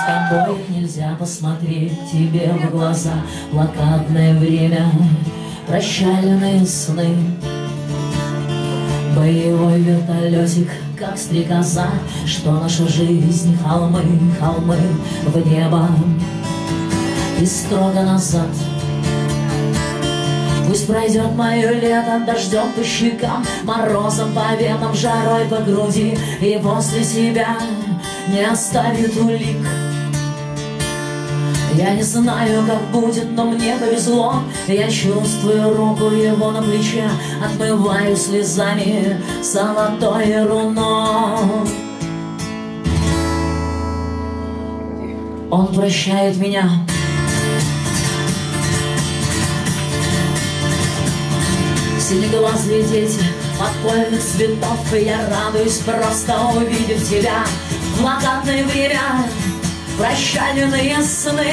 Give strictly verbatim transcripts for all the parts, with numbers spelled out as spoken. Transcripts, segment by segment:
тобой нельзя посмотреть тебе в глаза. Блокадное время, прощальные сны. Боевой вертолетик, как стрекоза, что наша жизнь холмы, холмы в небо и строго назад. Пусть пройдет мое лето дождем по щекам, морозом по венам, жарой по груди, и после себя не оставит улик. Я не знаю, как будет, но мне повезло. Я чувствую руку его на плече, отмываю слезами золотое руно. Он прощает меня. Синеглазые дети подпольных цветов, и я радуюсь, просто увидев тебя. В блокадное время прощальные сны.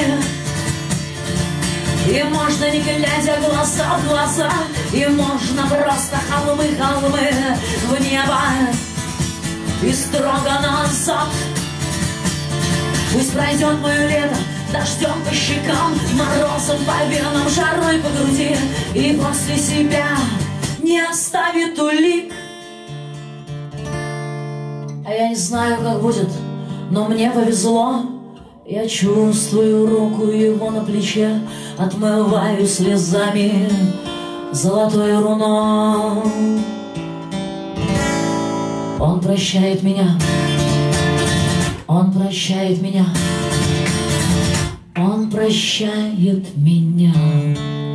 И можно, не глядя глаза в глаза, и можно просто холмы, холмы в небо и строго назад. Пусть пройдет мое лето дождем по щекам, морозом по венам, жарой по груди, и после себя не оставит улик. А я не знаю, как будет, но мне повезло. Я чувствую руку его на плече, отмываю слезами золотое руно. Он прощает меня, он прощает меня, он прощает меня.